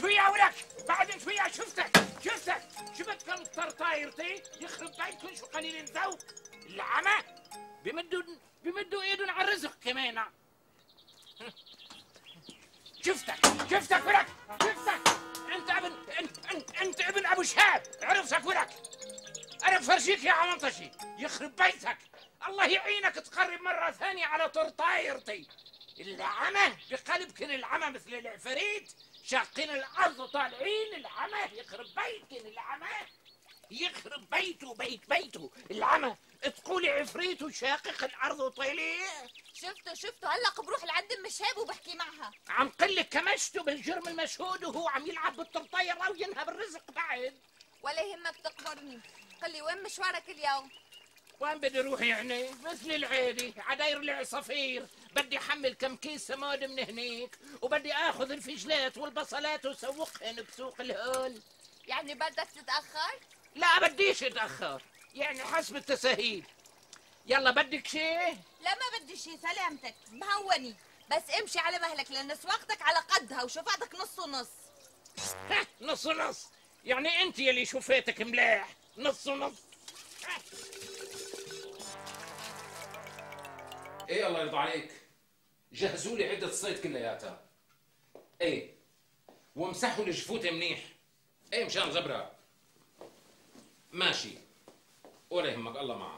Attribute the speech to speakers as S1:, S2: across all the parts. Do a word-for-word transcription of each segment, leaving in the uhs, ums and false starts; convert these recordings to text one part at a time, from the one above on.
S1: شويه ولك، بعد شويه شفتك شفتك شفت كم طرطايرتي يخرب بيتكم شو قليل الذوق. العمى بمدوا بمدوا ايدهم على الرزق كمان. شفتك شفتك ولك شفتك. انت ابن انت, انت, انت ابن ابو شهاب، عرفتك ولك. انا بفرجيك يا عمنطشي يخرب بيتك. الله يعينك تقرب مره ثانيه على طرطايرتي. العمى بقلبكن العمى مثل العفريت، شاقين الارض وطالعين. العمى يخرب بيتكن العمى، يخرب بيته بيت بيته العمى. تقولي عفريت وشاقق الارض وطيليه.
S2: شفته شفته هلا بروح لعند ام شهاب وبحكي معها.
S1: عم قلك كمشته بالجرم المشهود وهو عم يلعب بالطرطيره وينهب الرزق بعد.
S2: ولا يهمك تقبرني. قل لي وين مشوارك اليوم؟
S1: وين بدي اروح يعني؟ مثل العادي عداير العصافير. بدي احمل كم كيس سماد من هنيك، وبدي اخذ الفجلات والبصلات وسوقهن بسوق الهول.
S2: يعني بدك تتاخر؟
S1: لا بديش اتاخر، يعني حسب التساهيل. يلا بدك شيء؟
S2: لا ما بدي شيء سلامتك، مهوني. بس امشي على مهلك لان سواقتك على قدها وشفعتك نص ونص.
S1: نص ونص؟ يعني انت يلي شفيتك ملاح. نص ونص.
S3: ايه الله يرضى عليك، جهزوا لي عدة صيد كلياتها. ايه وامسحوا الجفوت منيح. ايه مشان غبرة. ماشي ولا يهمك، الله معك.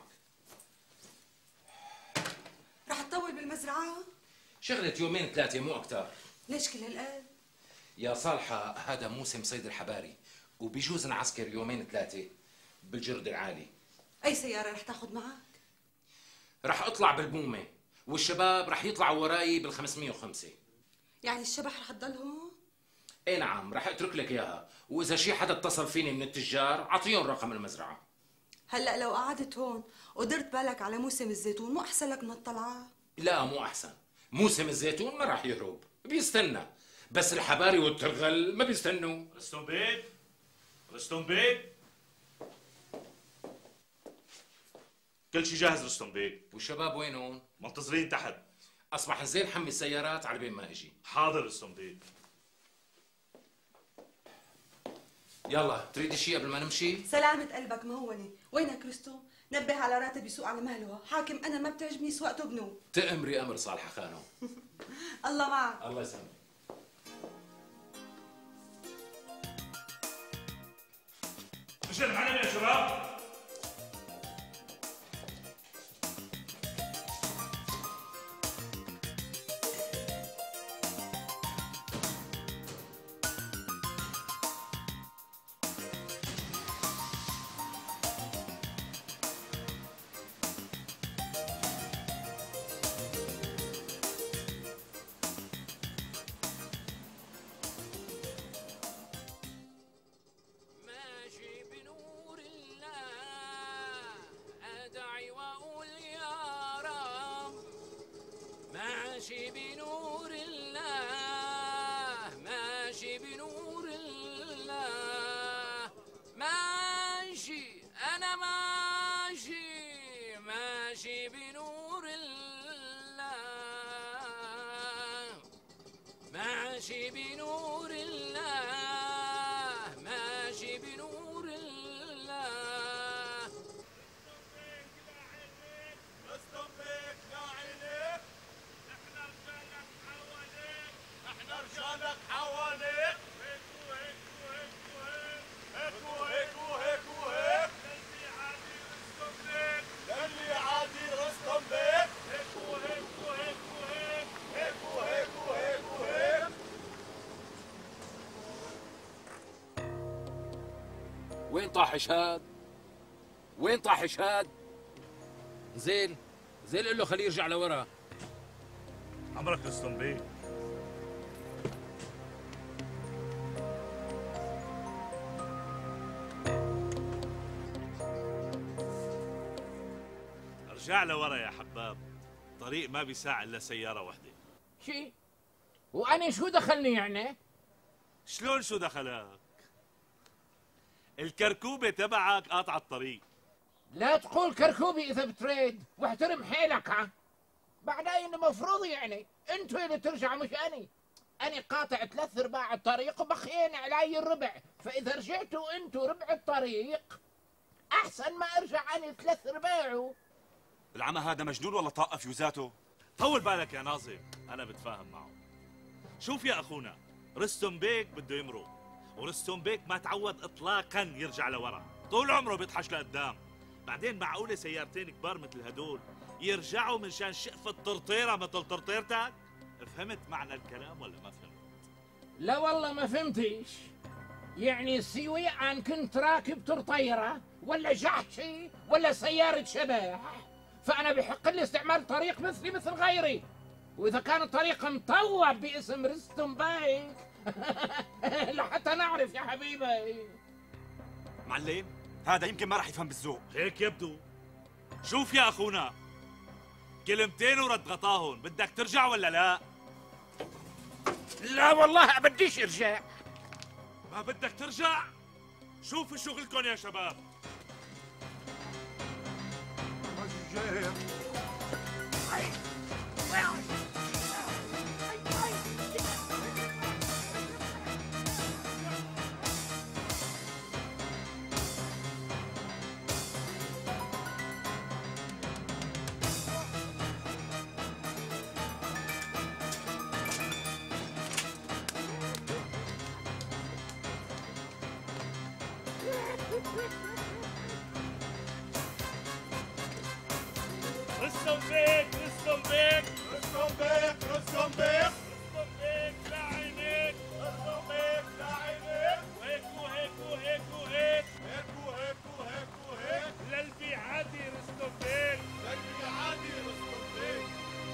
S4: رح تطول بالمزرعة؟
S3: شغلة يومين ثلاثة مو أكتر.
S4: ليش كل هالقد؟
S3: يا صالحة هذا موسم صيد الحباري، وبيجوز نعسكر يومين ثلاثة بالجرد العالي.
S4: أي سيارة رح تاخد معك؟
S3: رح اطلع بالبومة، والشباب رح يطلعوا وراي بالخمسمية وخمسة.
S4: يعني الشبح رح تضل هون؟
S3: ايه نعم، رح اترك لك اياها، واذا شي حدا اتصل فيني من التجار اعطيهم رقم المزرعة.
S4: هلا لو قعدت هون ودرت بالك على موسم الزيتون مو احسن لك من الطلعة؟
S3: لا مو احسن، موسم الزيتون ما رح يهرب، بيستنى، بس الحباري والترغل ما بيستنوا.
S5: رستم بيك رستم بيك كل شي جاهز رستم بيك.
S3: والشباب وينهم؟
S5: منتظرين تحت.
S3: اصبح الزين حمي السيارات على بين ما اجي.
S5: حاضر رستم بيك.
S3: يلا تريد شيء قبل ما نمشي؟
S4: سلامة قلبك مهونة. وينك رستم؟ نبه على راتب يسوق على مهله. حاكم انا ما بتعجبني سواقته بنو.
S3: تأمري امر صالحة خانو.
S4: الله معك.
S3: الله يسلمك.
S5: رجال معنا يا شباب.
S1: ماشي بنور الله، ماشي بنور الله، ماشي أنا ماشي ماشي بنور الله، ماشي بنور الله، ماشي بنور الله.
S5: رستم بيك يا عينيك، احنا رجالك حواليك، احنا رجالك حواليك، هيك وهيك وهيك وهيك هيك وهيك وهيك وهيك، للي عادي رستم بيك، للي عادي رستم بيك، هيك وهيك وهيك وهيك، هيك وهيك وهيك وهيك.
S3: وين طاح شهاد؟ وين طاح شهاد؟ زين زين قل له خليه يرجع لورا.
S5: عمرك رستم بيك. ارجع لورا يا حباب، الطريق ما بيساع الا سياره وحده.
S1: شي؟ وأنا شو دخلني يعني؟
S5: شلون شو دخلك؟ الكركوبه تبعك قاطعه الطريق.
S1: لا تقول كركوبي إذا بتريد، واحترم حيلك. ها بعدين المفروض يعني انتوا اللي ترجعوا مش أني. أنا قاطع ثلاث أرباع الطريق وبخين علي الربع، فإذا رجعتوا أنتوا ربع الطريق أحسن ما أرجع أنا ثلاث أرباعه.
S5: العمى هذا مجنون ولا طاقة فيوزاته؟ طول بالك يا ناظم، أنا بتفاهم معه. شوف يا أخونا، رستم بيك بده يمرق، ورستم بيك ما تعود إطلاقاً يرجع لورا، طول عمره بيطحش لقدام. بعدين معقولة سيارتين كبار مثل هدول يرجعوا من شان شقفة طرطيرة مثل طرطيرتك؟ فهمت معنى الكلام ولا ما فهمت؟
S1: لا والله ما فهمتيش. يعني السيوية أن كنت راكب طرطيرة ولا جحشي ولا سيارة شباح، فأنا بحق لي استعمال طريق مثلي مثل غيري، وإذا كان الطريق مطوع باسم رستم بيك لحتى نعرف يا حبيبي.
S5: معلم هذا يمكن ما راح يفهم بالذوق.
S6: هيك يبدو. شوف يا أخونا، كلمتين ورد غطاهن، بدك ترجع ولا لا؟
S1: لا والله بديش ارجع.
S6: ما بدك ترجع؟ شوفوا شغلكم يا شباب. رستم بيك، رستم بيك،
S5: رستم بيك، رستم بيك،
S6: رستم بيك لعينيك،
S5: رستم بيك لعينيك،
S6: وهيك وهيك وهيك وهيك،
S5: هيك وهيك وهيك وهيك،
S6: للبي عادي رستم بيك،
S5: للبي عادي رستم بيك.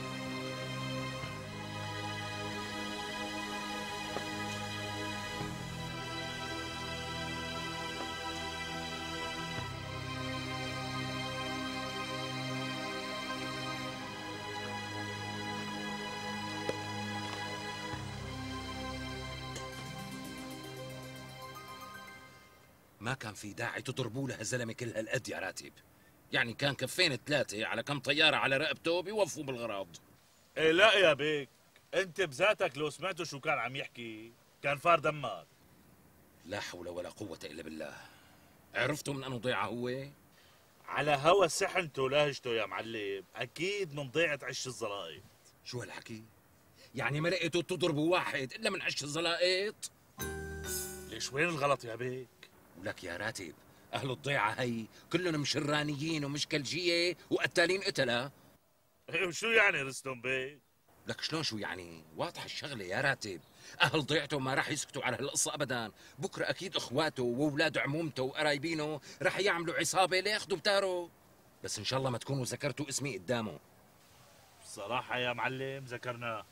S3: ما كان في داعي تضربوا له الزلمه كل هالقد يا راتب. يعني كان كفين ثلاثه على كم طياره على رقبته بيوفوا بالغراض.
S6: ايه لا يا بيك، انت بذاتك لو سمعتوا شو كان عم يحكي كان فار دمك.
S3: لا حول ولا قوه الا بالله. عرفتوا من انو ضيعه هو؟
S6: على هوا سحنته ولهجته يا معلم، اكيد من ضيعة عش الزلائط.
S3: شو هالحكي؟ يعني ما لقيتوا تضربوا واحد الا من عش الزلائط؟
S6: ليش وين الغلط يا بيك؟
S3: ولك يا راتب، اهل الضيعه هي كلهم مشرانيين ومشكلجيه وقتالين قتله.
S6: ايه وشو يعني رستم بيك؟
S3: لك شلون شو يعني؟ واضحه الشغله يا راتب. اهل ضيعته ما راح يسكتوا على هالقصه ابدا، بكره اكيد اخواته واولاد عمومته وقرايبينه راح يعملوا عصابه لياخذوا بتاره. بس ان شاء الله ما تكونوا ذكرتوا اسمي قدامه.
S6: بصراحة يا معلم ذكرناه.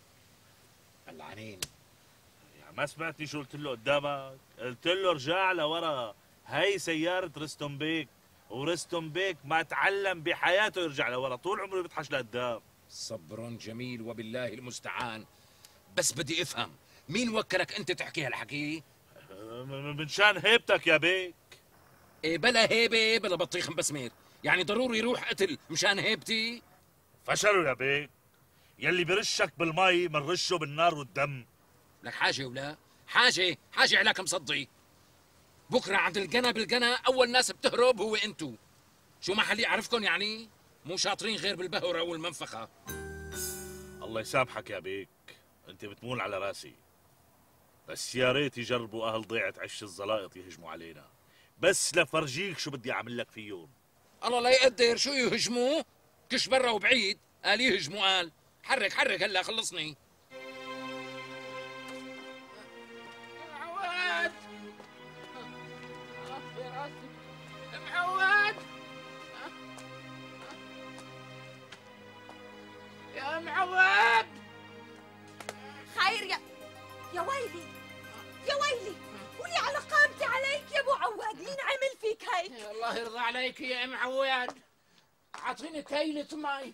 S3: العنين.
S6: يعني ما سمعتني شو قلت له قدامك؟ قلت له رجع لورا، هي سيارة رستم بيك، ورستم بيك ما تعلم بحياته يرجع لورا، طول عمره بيطحش لقدام.
S3: صبر جميل وبالله المستعان. بس بدي افهم، مين وكلك انت تحكي هالحكي؟
S6: من شان هيبتك يا بيك.
S3: إيه بلا هيبه بلا بطيخ مبسمير، يعني ضروري يروح قتل مشان هيبتي؟
S6: فشلوا يا بيك، يلي برشك بالمي منرشه بالنار والدم.
S3: لك حاجه ولا حاجه حاجه عليك مصدي. بكره عند القنا بالقنا اول ناس بتهرب هو انتو. شو ما حلي اعرفكم يعني؟ مو شاطرين غير بالبهوره والمنفخه.
S6: الله يسامحك يا بيك، انت بتمون على راسي، بس يا ريت يجربوا اهل ضيعة عش الزلائط يهجموا علينا، بس لفرجيك شو بدي اعمل لك فيهم.
S3: الله لا يقدر. شو يهجموا؟ كش برا وبعيد قال يهجموا. قال حرك حرك هلا خلصني.
S1: معود يا راسي، معود يا معود.
S2: خير يا يا ويلي يا ويلي، ولي على قامتي عليك يا ابو عواد، مين عمل فيك هيك؟
S1: الله يرضى عليك يا ام عواد، اعطيني كيلة مي.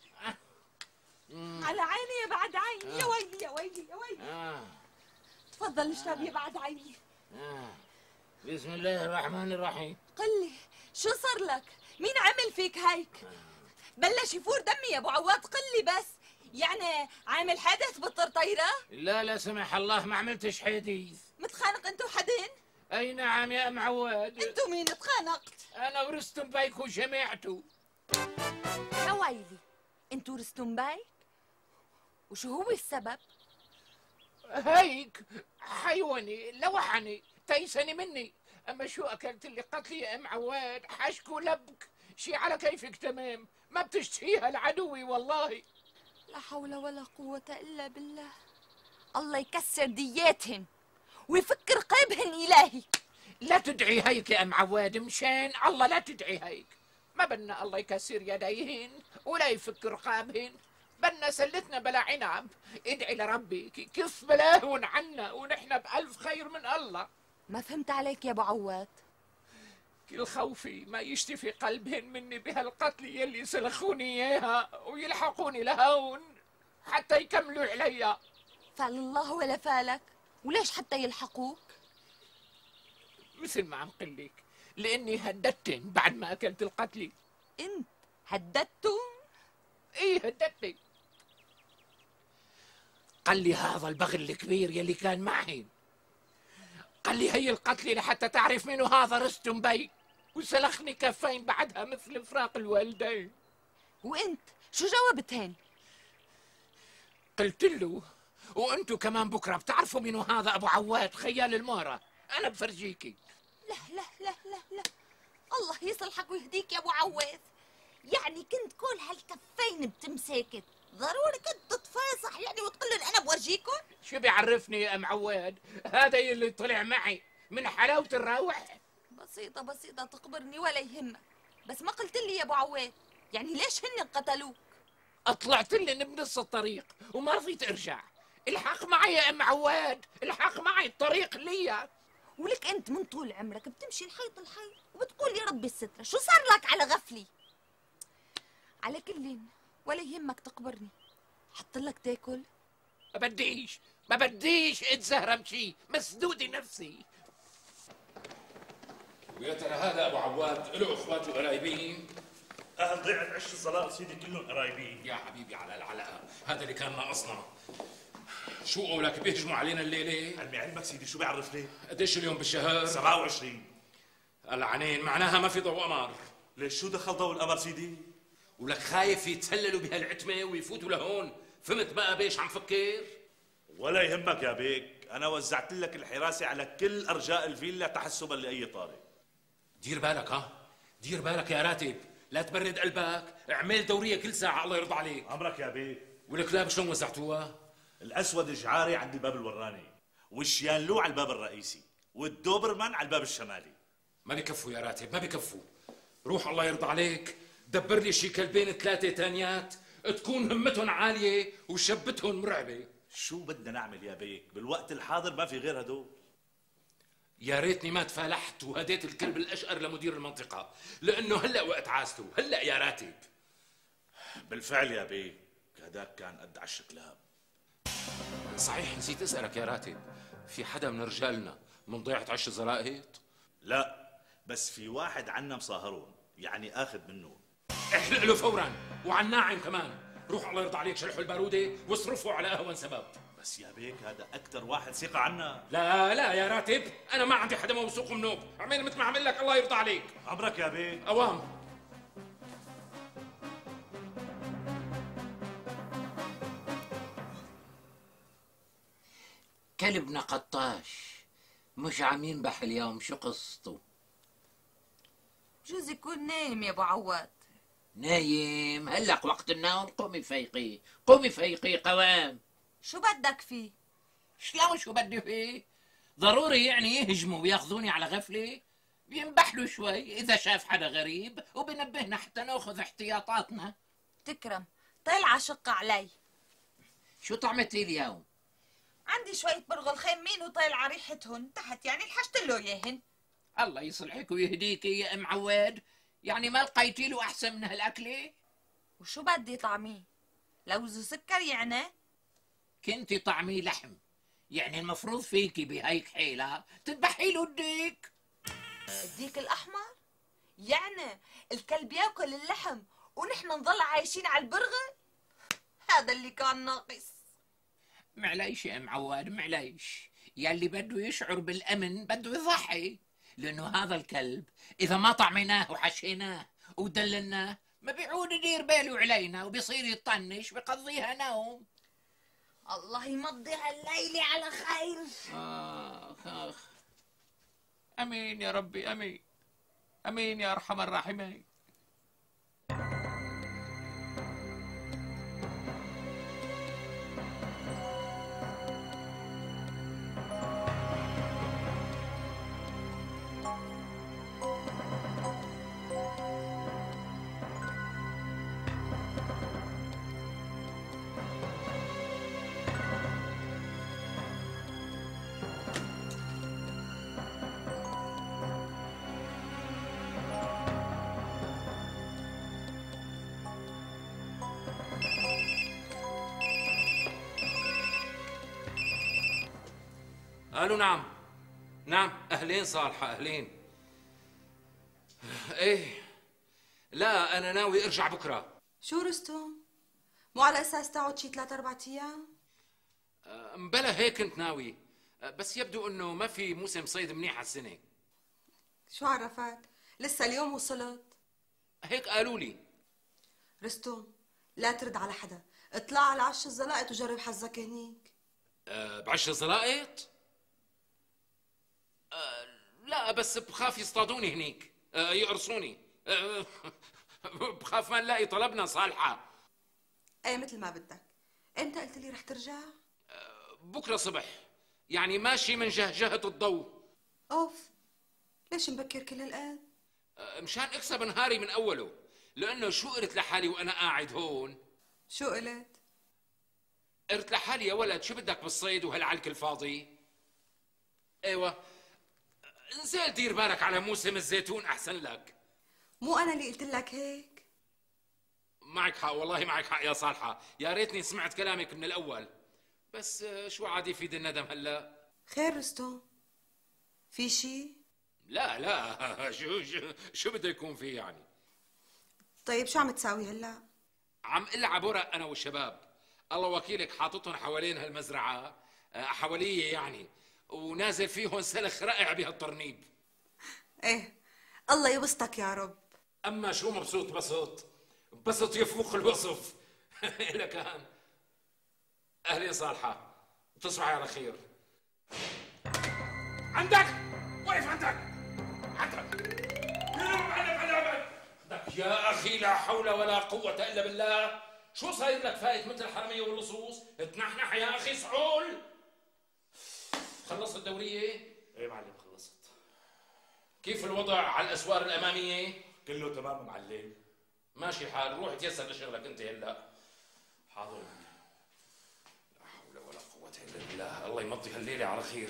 S2: على عيني يا بعد عيني. يا ويلي يا ويلي يا ويلي.
S1: آه.
S2: تفضل اشرب يا بعد عيني.
S1: آه. بسم الله الرحمن الرحيم.
S2: قل لي شو صار لك؟ مين عمل فيك هيك؟ بلش يفور دمي يا ابو عواد، قل لي بس. يعني عامل حادث بالطرطيرة؟
S1: لا لا سمح الله ما عملتش حديث.
S2: متخانق انت وحدين؟
S1: اي نعم يا ام عواد.
S2: انتو مين تخانقت؟
S1: انا ورستم بايك وجماعته.
S2: يا ويلي، انتو رستم بايك؟ وشو هو السبب؟
S1: هيك حيواني لوحني تيسني مني. اما شو اكلت اللي قتلي يا ام عواد؟ حشك ولبك شي على كيفك تمام، ما بتشتهيها العدوي والله.
S2: لا حول ولا قوة الا بالله. الله يكسر دياتهن ويفك رقابهن الهي.
S1: لا تدعي هيك يا ام عواد مشان الله، لا تدعي هيك. ما بدنا الله يكسر يديهن ولا يفك رقابهن، بدنا سلتنا بلا عنب. ادعي لربي كيف بلاهن عنا ونحن بألف خير من الله.
S2: ما فهمت عليك يا ابو عواد.
S1: كل خوفي ما يشتفي قلبهن مني بهالقتل يلي سلخوني اياها ويلحقوني لهون حتى يكملوا عليا.
S2: فعل الله ولا فالك، وليش حتى يلحقوك؟
S1: مثل ما عم قلك، لاني هددتن بعد ما اكلت القتلي.
S2: انت هددتهم؟
S1: ايه هددتني. قال لي هذا البغل الكبير يلي كان معهن، قال لي هي القتلي لحتى تعرف منو هذا رستم بي، وسلخني كفين بعدها مثل فراق الوالدين.
S2: وانت شو جاوبتهن؟
S1: قلت له وانتو كمان بكره بتعرفوا منو هذا ابو عواد خيال المارة، انا بفرجيكي.
S2: لا لا لا لا لا، الله يصلحك ويهديك يا ابو عواد. يعني كنت كل هالكفين بتمسكت، ضروري كنت تتفاصح يعني وتقول لهم انا بورجيكم؟
S1: شو بيعرفني يا ام عواد؟ هذا اللي طلع معي من حلاوه الروح.
S2: بسيطه بسيطه تقبرني ولا يهمك، بس ما قلت لي يا ابو عواد يعني ليش هن قتلوك؟
S1: اطلعت لن بنص الطريق وما رضيت ارجع. الحق معي يا ام عواد، الحق معي، الطريق ليا.
S2: ولك انت من طول عمرك بتمشي الحيط الحيط وبتقول يا ربي السترة، شو صار لك على غفلي؟ على كل ولا يهمك تقبرني، حط لك تاكل.
S1: ما بديش ما بديش اتزهرم شي، مسدودي نفسي.
S3: ويا ترى هذا ابو عواد له اخوات وقرايبين؟
S6: اهل ضيعة عش الصلاة سيدي كلهم قرايبين.
S3: يا حبيبي على العلاقه، هذا اللي كان ناقصنا. شو قولك بيهجموا علينا الليله؟
S6: علمي علمك سيدي شو بيعرف ليه؟
S3: قديش اليوم بالشهر؟
S6: سبعة وعشرين.
S3: العنين معناها ما في ضوء قمر.
S6: ليش شو دخل ضوء القمر سيدي؟
S3: ولك خايف يتسللوا بهالعتمه ويفوتوا لهون، فهمت بقى بيش عم فكر؟
S6: ولا يهمك يا بيك، انا وزعت لك الحراسه على كل ارجاء الفيلا تحسبا لاي طارئ.
S3: دير بالك ها، دير بالك يا راتب، لا تبرد قلبك، اعمل دوريه كل ساعه الله يرضى عليك.
S6: امرك يا بيك.
S3: والكلاب شلون وزعتوها؟
S6: الاسود جعاري عند الباب الوراني، والشيانلو على الباب الرئيسي، والدوبرمان على الباب الشمالي.
S3: ما بكفوا يا راتب، ما بكفوا. روح الله يرضى عليك دبر لي شي كلبين ثلاثه تانيات تكون همتهم عاليه وشبتهم مرعبه.
S6: شو بدنا نعمل يا بيك؟ بالوقت الحاضر ما في غير هدول.
S3: يا ريتني ما تفالحت وهديت الكلب الاشقر لمدير المنطقه، لانه هلا وقت عازته، هلا يا راتب.
S6: بالفعل يا بيك، هداك كان قد عش كلاب.
S3: صحيح نسيت اسالك يا راتب، في حدا من رجالنا من ضيعة عش الزرائط؟
S6: لا، بس في واحد عنا مصاهرون، يعني اخذ منه.
S3: احلق له فورا، وعن ناعم كمان. روح الله يرضى عليك شلحوا الباروده واصرفوا على اهون سبب.
S6: بس يا بيك هذا اكثر واحد ثقه عنا.
S3: لا لا يا راتب، انا ما عندي حدا موثوق منه، اعمل مثل ما عمل لك الله يرضى عليك.
S6: امرك يا بيك.
S3: اوام.
S1: كلبنا قطاش مش عم ينبح اليوم، شو قصته؟
S2: جوز يكون نايم يا ابو عواد.
S1: نايم؟ هلق وقت النوم، قومي فيقي قومي فيقي قوام.
S2: شو بدك فيه؟
S1: شلون شو بدي فيه؟ ضروري يعني يهجموا وياخذوني على غفله؟ بينبح له شوي اذا شاف حدا غريب وبنبهنا حتى ناخذ احتياطاتنا.
S2: تكرم، طلع شق علي.
S1: شو طعمتي اليوم؟
S2: عندي شوية برغل خيمين وطالعة ريحتهن تحت، يعني لحشت له اياهن.
S1: الله يصلحك ويهديكي يا ام عواد، يعني ما لقيتي له احسن من هالاكله؟
S2: وشو بدي طعميه؟ لوز وسكر يعني؟
S1: كنتي طعميه لحم، يعني المفروض فيكي بهيك حيلة تذبحي له الديك.
S2: الديك الأحمر؟ يعني الكلب ياكل اللحم ونحن نضل عايشين على البرغل؟ هذا اللي كان ناقص.
S1: معليش يا معود، معليش. يلي بده يشعر بالأمن بده يضحي، لأنه هذا الكلب إذا ما طعمناه وحشيناه ودللناه ما بيعود يدير باله علينا وبيصير يطنش بيقضيها نوم.
S2: الله يمضيها الليلة على خير.
S1: آخ آخ. أمين يا ربي، أمين أمين يا أرحم الراحمين.
S3: قالوا نعم. نعم أهلين صالحة، أهلين. إيه لا أنا ناوي أرجع بكرة.
S4: شو رستم؟ مو على اساس تقعد شي ثلاث اربع ايام؟
S3: مبلا هيك كنت ناوي، بس يبدو انه ما في موسم صيد منيح هالسنة.
S4: شو عرفك؟ لسه اليوم وصلت.
S3: هيك قالوا لي.
S4: رستم لا ترد على حدا، اطلع على عش الزلائط وجرب حظك هنيك.
S3: أه بعش الزلائط؟ أه لا بس بخاف يصطادوني هنيك، أه يقرصوني. أه بخاف ما نلاقي طلبنا صالحة.
S4: ايه مثل ما بدك. امتى قلت لي رح ترجع؟
S3: أه بكرة صبح، يعني ماشي من جهجهة الضوء.
S4: اوف، ليش مبكر كل هالقد؟
S3: أه مشان اكسب نهاري من اوله، لانه شو قلت لحالي وانا قاعد هون؟
S4: شو قلت؟
S3: قلت لحالي يا ولد شو بدك بالصيد وهالعلك الفاضي؟ ايوه نزل دير بالك على موسم الزيتون احسن لك.
S4: مو انا اللي قلت لك هيك؟
S3: معك حق والله، معك حق يا صالحة، يا ريتني سمعت كلامك من الاول، بس شو عاد يفيد الندم هلا؟
S4: خير رستم؟ في شي؟
S3: لا لا شو شو, شو بده يكون في يعني؟
S4: طيب شو عم تساوي هلا؟
S3: عم العب ورق انا والشباب، الله وكيلك حاططهم حوالين هالمزرعة، حواليه يعني، ونازل فيهم سلخ رائع بهالطرنيب.
S4: ايه الله يبسطك يا رب.
S3: اما شو مبسوط بسط بسط يفوق الوصف. لكان اهلين صالحة، تصبحي على خير. عندك وقف عندك عندك عندك يا اخي، لا حول ولا قوة الا بالله. شو صاير لك فايت مثل الحرامية واللصوص؟ تنحنح يا اخي سعول. خلصت الدورية؟
S6: ايه معلم خلصت.
S3: كيف الوضع على الاسوار الامامية؟
S6: كله تمام معلم.
S3: ماشي الحال، روح تيسر لشغلك انت هلا.
S6: حاضر.
S3: لا حول ولا قوة الا بالله، الله يمضي هالليلة على خير.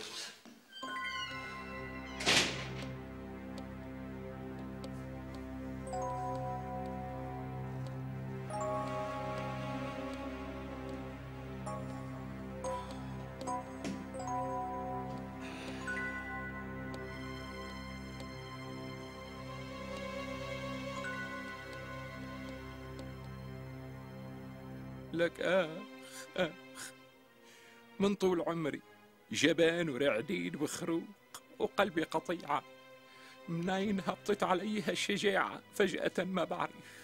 S1: لك آخ آخ من طول عمري جبان ورعديد وخروق وقلبي قطيعة، منين هبطت علي هالشجاعة فجأة ما بعرف.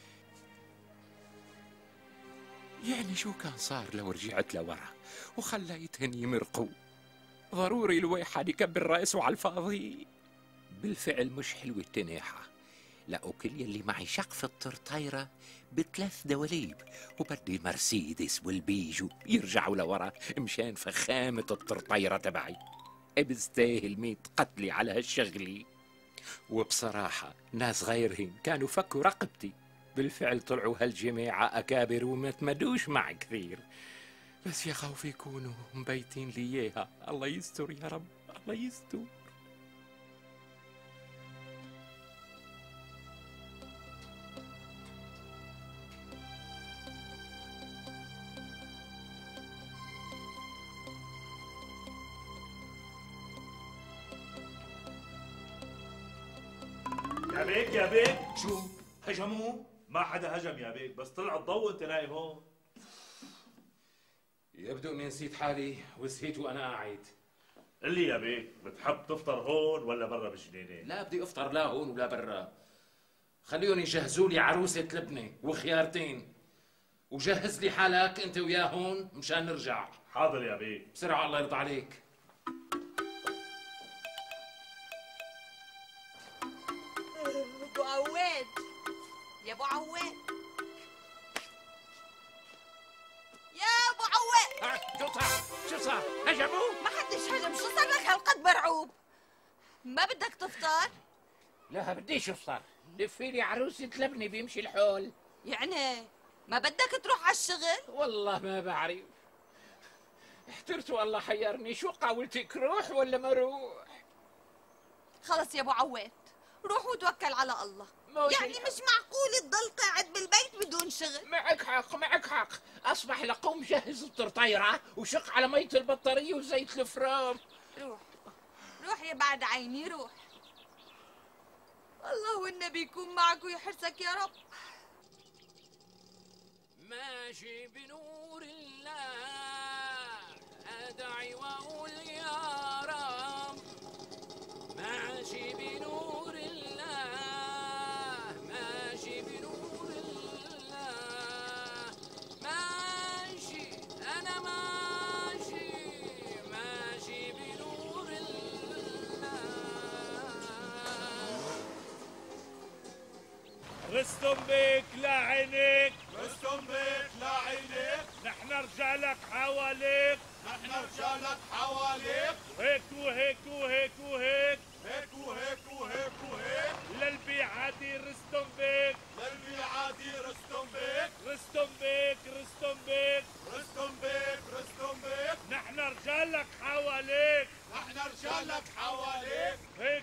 S1: يعني شو كان صار لو رجعت لورا وخليتهن يمرقوا؟ ضروري الواحد يكبر راسه على الفاضي. بالفعل مش حلوة التناحة. لقوا كل يلي معي شقفة طرطيرة بثلاث دواليب، وبدي المرسيدس والبيجو يرجعوا لورا مشان فخامة الطرطيرة تبعي. بستاهل ميت قتلي على هالشغلي. وبصراحة ناس غيرهم كانوا فكوا رقبتي. بالفعل طلعوا هالجماعة أكابر وما تمدوش معي كثير، بس يا خوفي يكونوا مبيتين لي إياها. الله يستر يا رب، الله يستر.
S6: يا بيك يا بيك،
S3: شو؟
S6: هجموه؟ ما حدا هجم يا بيك، بس طلع الضوء وانت نايم هون.
S3: يبدو اني نسيت حالي وسهيت وانا قاعد.
S6: قل لي يا بيك، بتحب تفطر هون ولا برا بالجنينه؟
S3: لا بدي افطر لا هون ولا برا. خليهم يجهزوا لي عروسة لبنة وخيارتين، وجهز لي حالك انت وياه هون مشان نرجع.
S6: حاضر يا بيك.
S3: بسرعة الله يرضى عليك.
S2: ابو عواد، يا ابو عواد، يا ابو عواد.
S1: شو صار؟ شو صار؟ هجموه؟
S2: ما حدش هجم، شو صار لك هالقد مرعوب؟ ما بدك تفطر؟
S1: لا بديش افطر، لفي لي عروسة لبنة بيمشي الحول.
S2: يعني ما بدك تروح على الشغل؟
S1: والله ما بعرف، احترت والله حيرني. شو قاولتك، روح ولا ما روح؟
S2: خلص يا ابو عواد، روح وتوكل على الله.
S1: موش
S2: يعني
S1: الحق.
S2: مش معقول تضل قاعد بالبيت بدون شغل.
S1: معك حق معك حق. اصبح لقوم جهز الطرطيرة وشق على مية البطارية وزيت الفرام.
S2: روح روح يا بعد عيني، روح. الله والنبي يكون معك ويحرسك يا رب.
S1: ماشي بنور الله أدعي وأقول يا رب. ماشي بنور الله، ماشي بنور الله، ماشي أنا ماشي، ماشي بنور الله.
S6: رستم بيك لعينيك،
S5: رستم بيك لعينيك،
S6: نحن رجالك حواليك،
S5: نحن رجالك حواليك،
S6: هيك وهيك وهيك وهيك،
S5: هيك وهيك وهيك وهيك،
S6: للبيعادي رستم بيك،
S5: للميعادي رستم بيك،
S6: رستم بيك رستم بيك،
S5: رستم بيك رستم بيك،
S6: نحن رجالك حواليك،
S5: نحن رجالك حواليك،
S6: هيك